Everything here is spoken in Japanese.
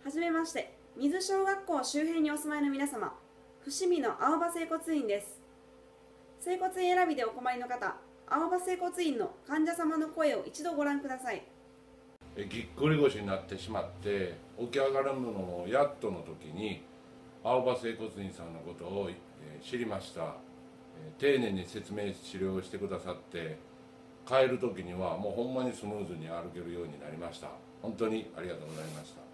はじめまして。水小学校周辺にお住まいの皆様、伏見の青葉整骨院です。整骨院選びでお困りの方、青葉整骨院の患者様の声を一度ご覧ください。 ぎっくり腰になってしまって起き上がるのもやっとの時に青葉整骨院さんのことを知りました。丁寧に説明治療してくださって、帰る時にはもうほんまにスムーズに歩けるようになりました。本当にありがとうございました。